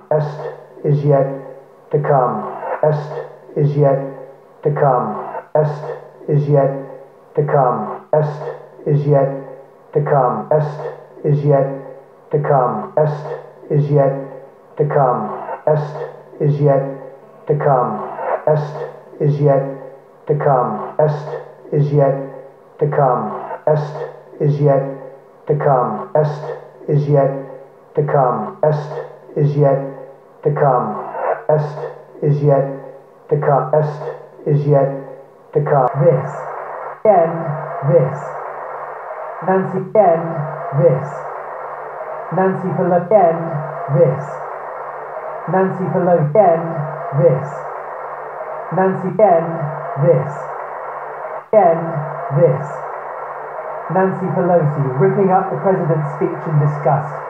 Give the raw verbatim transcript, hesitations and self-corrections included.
Best is yet to come. Best is yet to come. Best is yet to come. Best is yet to come. Best is yet to come. Best is yet to come. Best is yet to come. Best is yet to come. Best is yet to come. Best is yet to come. Best is yet to come. Best is yet to come. Best is yet to come. Best is yet to come. This. End. This. Nancy. End. This. Nancy Pelosi. End. This. Nancy Pelosi. End. This. Nancy. End. This. End. This. Nancy Pelosi ripping up the president's speech in disgust.